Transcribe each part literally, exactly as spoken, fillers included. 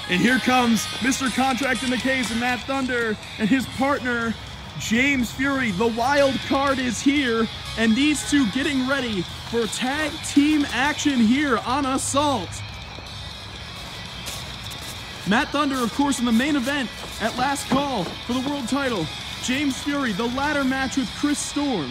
And here comes Mister Contract in the Case and Matt Thunder and his partner, James Fury. The wild card is here, and these two getting ready for tag team action here on Assault. Matt Thunder, of course, in the main event at Last Call for the world title. James Fury, the ladder match with Chris Storm.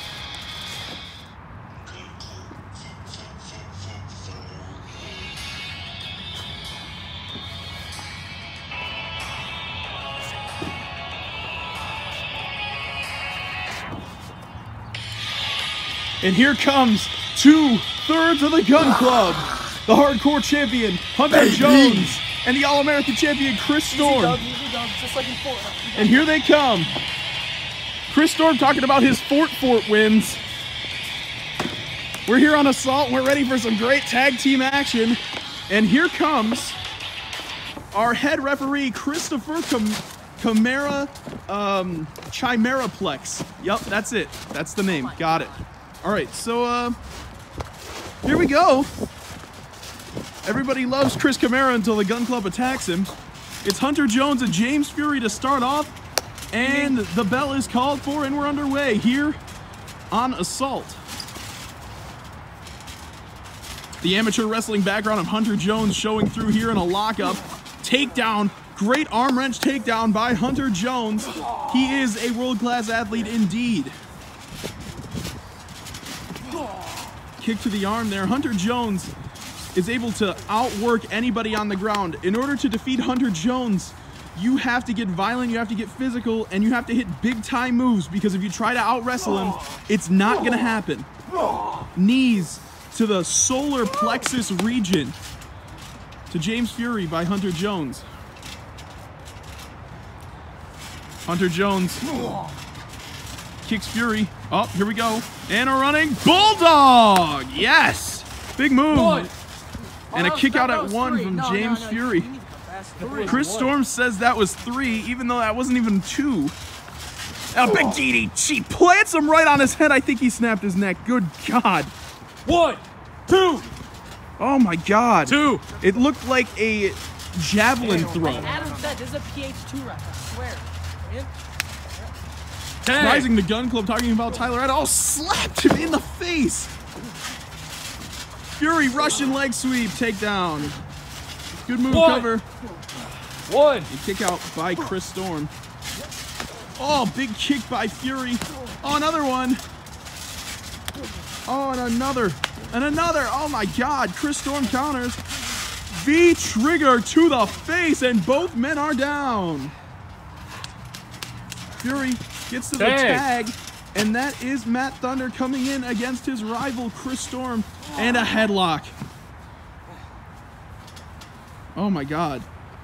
And here comes two-thirds of the Gun Club. The hardcore champion, Hunter Baby. Jones, and the All-American champion, Chris Storm. Easy dub, easy dub, just like in Fort. And here they come. Chris Storm talking about his Fort Fort wins. We're here on Assault. We're ready for some great tag team action. And here comes our head referee, Christopher Cam Chimera, um, Chimeraplex. Yep, that's it. That's the name. Got it. All right, so uh, here we go. Everybody loves Chris Chimera until the Gun Club attacks him. It's Hunter Jones and James Fury to start off, and the bell is called for, and we're underway here on Assault. The amateur wrestling background of Hunter Jones showing through here in a lockup. Takedown, great arm wrench takedown by Hunter Jones. He is a world-class athlete indeed. Kick to the arm there. Hunter Jones is able to outwork anybody on the ground. In order to defeat Hunter Jones, you have to get violent, you have to get physical, and you have to hit big-time moves, because if you try to out-wrestle him, it's not going to happen. Knees to the solar plexus region to James Fury by Hunter Jones. Hunter Jones kicks Fury. Oh, here we go. And a running Bulldog. Yes. Big move. One. And a kick out at one from no, James no, no, Fury. Chris Storm says that was three, even though that wasn't even two. A big D D T. Plants him right on his head. I think he snapped his neck. Good God. One, two. Oh my God. Two. It looked like a javelin throw. Like Adam said, this is a P H two rep, I swear. Rising the Gun Club talking about Tyler Ed. Oh, slapped him in the face. Fury Russian leg sweep takedown. Good move. One. Cover. One. And kick out by Chris Storm. Oh, big kick by Fury. Oh, another one. Oh, and another. And another. Oh my God. Chris Storm counters. V trigger to the face, and both men are down. Fury gets to the Dang. tag, and that is Matt Thunder coming in against his rival Chris Storm, and a headlock. Oh my God.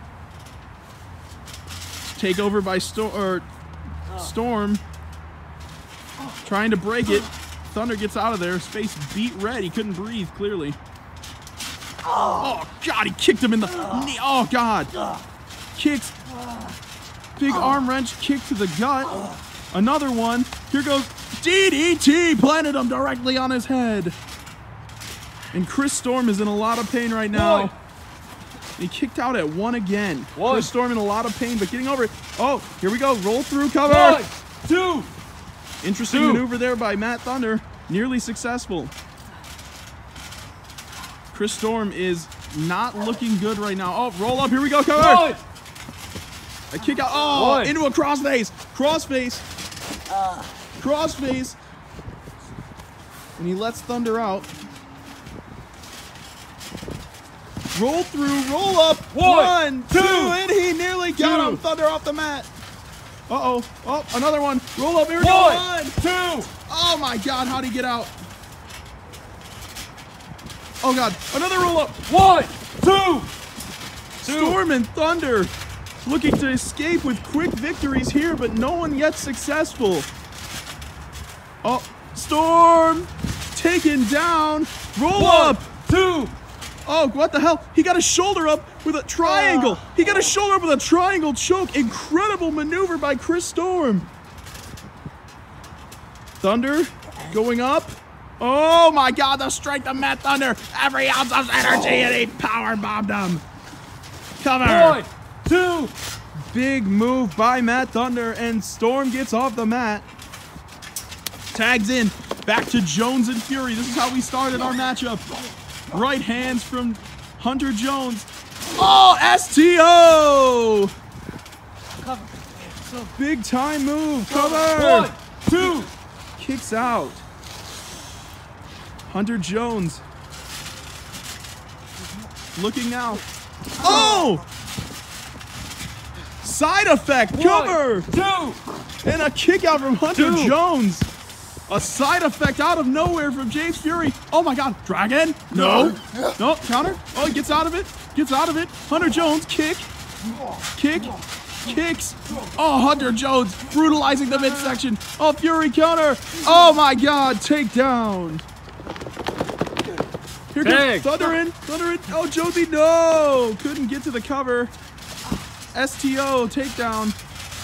Takeover by Sto or Storm, trying to break it. Thunder gets out of there. His face beat red. He couldn't breathe, clearly. Oh God, he kicked him in the knee. Oh God. Kicks. Big arm wrench kick to the gut. Another one. Here goes D D T. Planted him directly on his head. And Chris Storm is in a lot of pain right now. One. He kicked out at one again. One. Chris Storm in a lot of pain, but getting over it. Oh, here we go. Roll through cover. One, two. Interesting two. maneuver there by Matt Thunder. Nearly successful. Chris Storm is not looking good right now. Oh, roll up. Here we go. Cover. One. A kick out. Oh, One. into a crossface. Crossface. Uh. Crossface. And he lets Thunder out. Roll through, roll up. One, One two, two, and he nearly got two. him. Thunder off the mat. Uh-oh. Oh, another one. Roll up. Here we One, go. One, two. Oh, my God. How'd he get out? Oh, God. Another roll up. One, two. Storm and Thunder looking to escape with quick victories here, but no one yet successful. Oh, Storm taken down. Roll One, up. Two. Oh, what the hell? He got a shoulder up with a triangle. He got a shoulder up with a triangle choke. Incredible maneuver by Chris Storm. Thunder going up. Oh my God, the strength of Matt Thunder. Every ounce of energy, and he power bombed him. Cover. One, two. Big move by Matt Thunder, and Storm gets off the mat. Tags in. Back to Jones and Fury. This is how we started our matchup. Right hands from Hunter Jones. Oh, S T O! Cover. So Big time move. Cover. One, two. Kicks out. Hunter Jones. Looking now. Oh! Side effect. Cover. One, two. And a kick out from Hunter Two. Jones. A side effect out of nowhere from James Fury. Oh my God. Dragon. No. No. Counter. Oh, he gets out of it. Gets out of it. Hunter Jones. Kick. Kick. Kicks. Oh, Hunter Jones brutalizing the midsection. Oh, Fury counter. Oh my God. Takedown. Here Tag. comes Thunder in. Thunder in. Oh, Jonesy. No. Couldn't get to the cover. S T O. Takedown.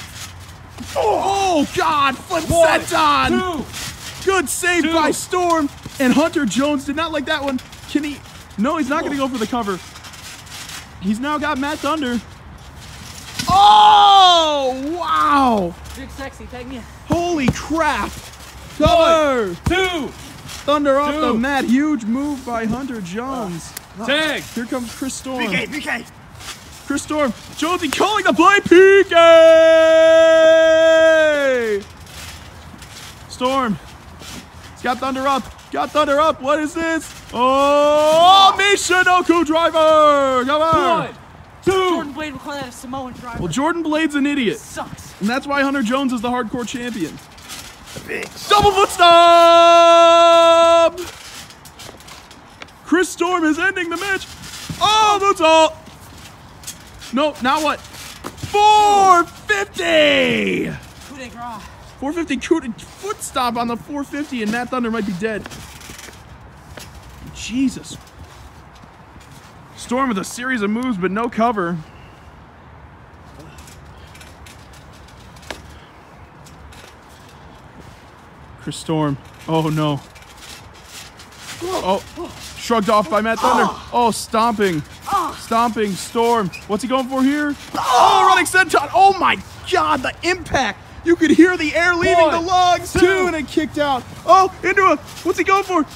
Oh, God. Flip One, senton. two. Good save Two. by Storm. And Hunter Jones did not like that one. Can he? No, he's not going to go for the cover. He's now got Matt Thunder. Oh, wow. big sexy, tag me in. Holy crap. Cover. Two. Thunder off Two. the mat. Huge move by Hunter Jones. Tag. Here comes Chris Storm. B K, B K. Chris Storm. Jonesy calling the play. P K. Storm. He's got Thunder up. Got Thunder up. What is this? Oh, Michinoku driver. Come on. One, two. Jordan Blade would call that a Samoan driver. Well, Jordan Blade's an idiot. Sucks. And that's why Hunter Jones is the hardcore champion. Big. Double foot stomp! Chris Storm is ending the match. Oh, that's all. No, now what? four fifty! Coup de grace. four fifty coup de foot stomp on the four fifty, and Matt Thunder might be dead. Jesus. Storm with a series of moves, but no cover. Chris Storm. Oh no. Oh, shrugged off by Matt Thunder. Oh, stomping. Stomping Storm. What's he going for here? Oh, running senton. Oh my God, the impact. You could hear the air leaving One, the lugs two. too, and it kicked out. Oh, into a, what's he going for?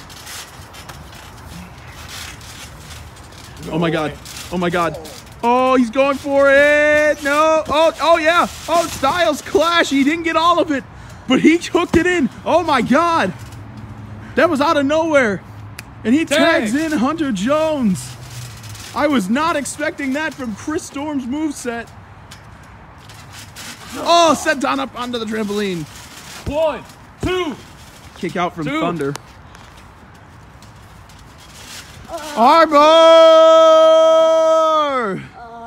Oh my God. Oh my God. Oh, he's going for it. No. Oh, oh yeah. Oh, Styles clash. He didn't get all of it, but he hooked it in. Oh my God. That was out of nowhere. And he Tag. tags in Hunter Jones. I was not expecting that from Chris Storm's moveset. Oh, set down up onto the trampoline. One, two. Kick out from Two. Thunder. Arbor!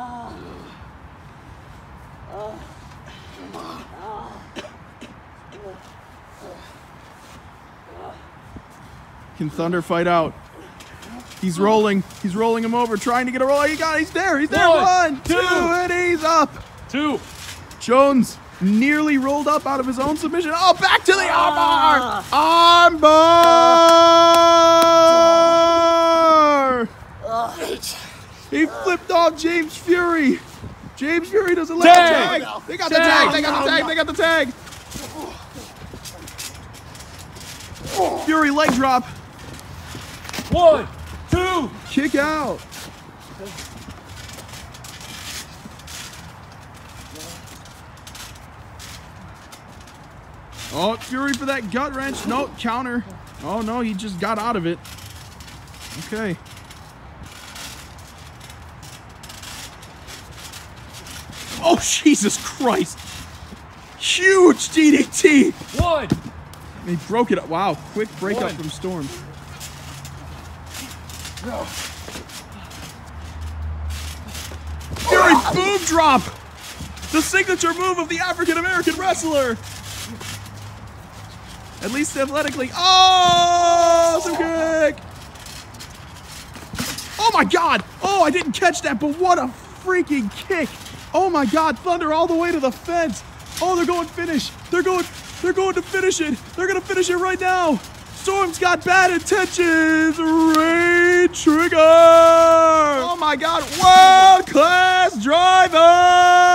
Can Thunder fight out? He's rolling. He's rolling him over, trying to get a roll. He got it. He's there. He's there. One, One, two, two. and he's up. Two. Jones nearly rolled up out of his own submission. Oh, back to the armbar! Armbar! He flipped off James Fury. James Fury doesn't let Tag. the tag. They got the Tag. tag. They got the tag. They got the tag. Fury leg drop. One, two. Kick out. Oh, Fury for that gut wrench. No, counter. Oh, no, he just got out of it. Okay. Oh, Jesus Christ. Huge D D T. One. He broke it up. Wow, quick breakup One. from Storm. Fury boom drop. The signature move of the African American wrestler. At least athletically. Oh, some kick. Oh my God. Oh, I didn't catch that, but what a freaking kick. Oh my God, Thunder all the way to the fence. Oh, they're going finish. They're going, they're going to finish it. They're going to finish it right now. Storm's got bad intentions. Rain trigger. Oh my God. World class driver.